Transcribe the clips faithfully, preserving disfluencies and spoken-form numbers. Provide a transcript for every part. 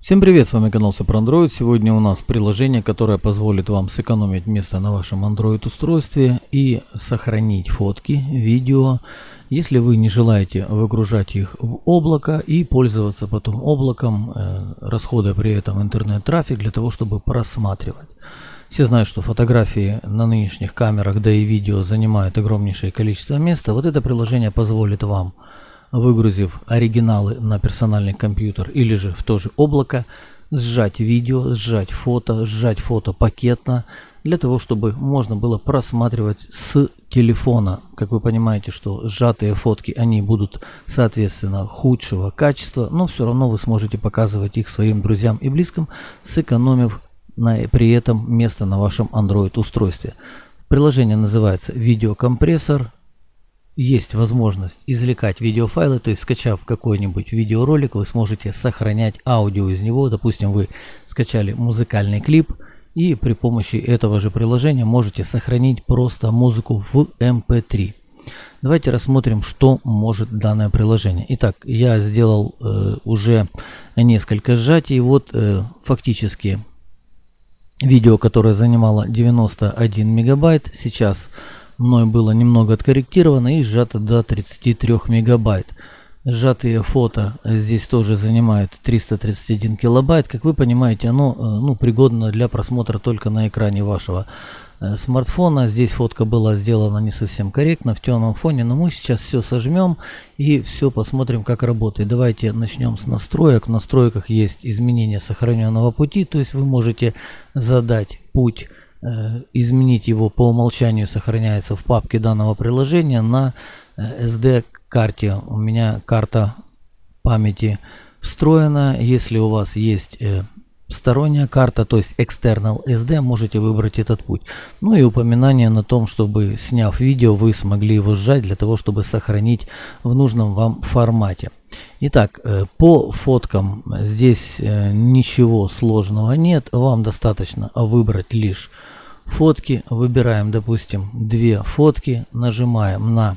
Всем привет, с вами канал Все про Android. Сегодня у нас приложение, которое позволит вам сэкономить место на вашем Android устройстве и сохранить фотки, видео, если вы не желаете выгружать их в облако и пользоваться потом облаком, э, расходуя при этом интернет-трафик для того, чтобы просматривать. Все знают, что фотографии на нынешних камерах, да и видео занимают огромнейшее количество места. Вот это приложение позволит вам, выгрузив оригиналы на персональный компьютер или же в то же облако, сжать видео, сжать фото, сжать фото пакетно, для того, чтобы можно было просматривать с телефона. Как вы понимаете, что сжатые фотки, они будут соответственно худшего качества, но все равно вы сможете показывать их своим друзьям и близким, сэкономив на, при этом место на вашем Android устройстве. Приложение называется видеокомпрессор. Есть возможность извлекать видеофайлы, то есть скачав какой-нибудь видеоролик, вы сможете сохранять аудио из него. Допустим, вы скачали музыкальный клип и при помощи этого же приложения можете сохранить просто музыку в эм пэ три. Давайте рассмотрим, что может данное приложение. Итак, я сделал э, уже несколько сжатий. Вот э, фактически видео, которое занимало девяносто один мегабайт, сейчас мной было немного откорректировано и сжато до тридцати трёх мегабайт. Сжатые фото здесь тоже занимают триста тридцать один килобайт. Как вы понимаете, оно ну, пригодно для просмотра только на экране вашего э, смартфона. Здесь фотка была сделана не совсем корректно, в темном фоне, но мы сейчас все сожмем и все посмотрим, как работает. Давайте начнем с настроек. В настройках есть изменение сохраненного пути, то есть вы можете задать путь, изменить его по умолчанию, сохраняется в папке данного приложения на эс ди карте. У меня карта памяти встроена. Если у вас есть сторонняя карта, то есть external эс ди, можете выбрать этот путь. Ну и упоминание на том, чтобы, сняв видео, вы смогли его сжать для того, чтобы сохранить в нужном вам формате. Итак, по фоткам здесь ничего сложного нет. Вам достаточно выбрать лишь фотки. Выбираем, допустим, две фотки, нажимаем на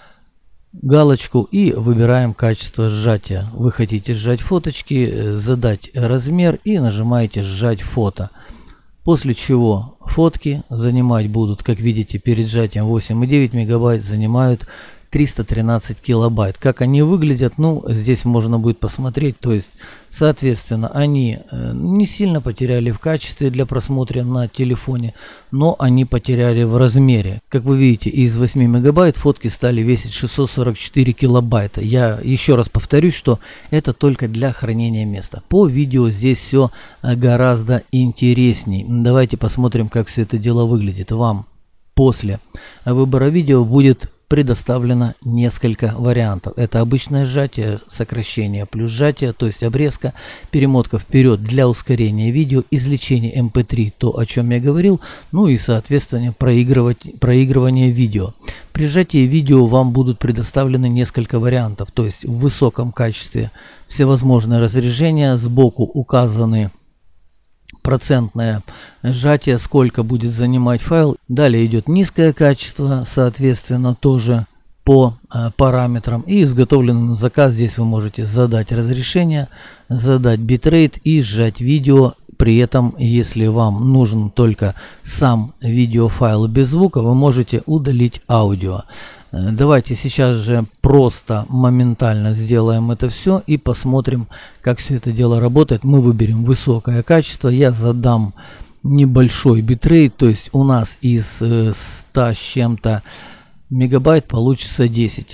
галочку и выбираем качество сжатия. Вы хотите сжать фоточки, задать размер и нажимаете сжать фото. После чего фотки занимать будут, как видите, перед сжатием восемь и девять мегабайт, занимают триста тринадцать килобайт. Как они выглядят, ну, здесь можно будет посмотреть. То есть, соответственно, они не сильно потеряли в качестве для просмотра на телефоне, но они потеряли в размере. Как вы видите, из восьми мегабайт фотки стали весить шестьсот сорок четыре килобайта. Я еще раз повторюсь, что это только для хранения места. По видео здесь все гораздо интересней. Давайте посмотрим, как все это дело выглядит. Вам после выбора видео будет предоставлено несколько вариантов. Это обычное сжатие, сокращение плюс сжатие, то есть обрезка, перемотка вперед для ускорения видео, извлечение эм пэ три, то, о чем я говорил, ну и, соответственно, проигрывать, проигрывание видео. При сжатии видео вам будут предоставлены несколько вариантов, то есть в высоком качестве всевозможные разрежения, сбоку указаны процентное сжатие, сколько будет занимать файл. Далее идет низкое качество, соответственно, тоже по э, параметрам. И изготовленный на заказ. Здесь вы можете задать разрешение, задать битрейт и сжать видео. При этом, если вам нужен только сам видеофайл без звука, вы можете удалить аудио. Давайте сейчас же просто моментально сделаем это все и посмотрим, как все это дело работает. Мы выберем высокое качество. Я задам небольшой битрейт, то есть у нас из ста с чем-то мегабайт получится десять.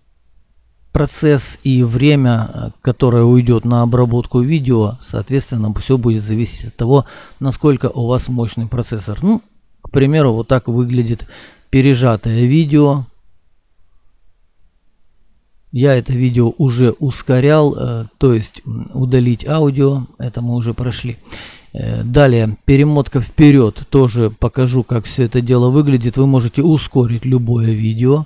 Процесс и время, которое уйдет на обработку видео, соответственно, все будет зависеть от того, насколько у вас мощный процессор. Ну, к примеру, вот так выглядит пережатое видео. Я это видео уже ускорял, э, то есть удалить аудио, это мы уже прошли. Э, далее, перемотка вперед, тоже покажу, как все это дело выглядит. Вы можете ускорить любое видео.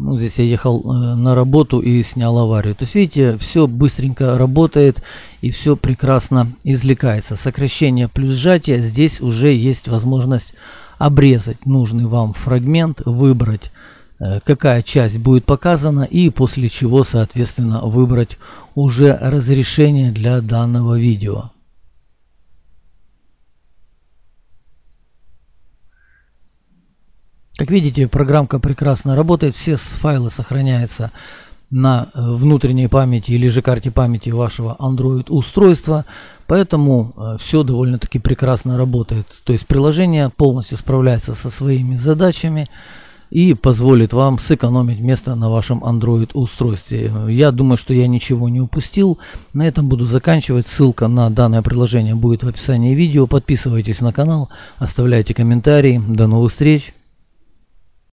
Ну, здесь я ехал э, на работу и снял аварию. То есть, видите, все быстренько работает и все прекрасно извлекается. Сокращение плюс сжатие. Здесь уже есть возможность обрезать нужный вам фрагмент, выбрать, э, какая часть будет показана, и после чего, соответственно, выбрать уже разрешение для данного видео. Как видите, программка прекрасно работает, все файлы сохраняются на внутренней памяти или же карте памяти вашего Android устройства, поэтому все довольно-таки прекрасно работает. То есть приложение полностью справляется со своими задачами и позволит вам сэкономить место на вашем Android устройстве. Я думаю, что я ничего не упустил. На этом буду заканчивать. Ссылка на данное приложение будет в описании видео. Подписывайтесь на канал, оставляйте комментарии. До новых встреч!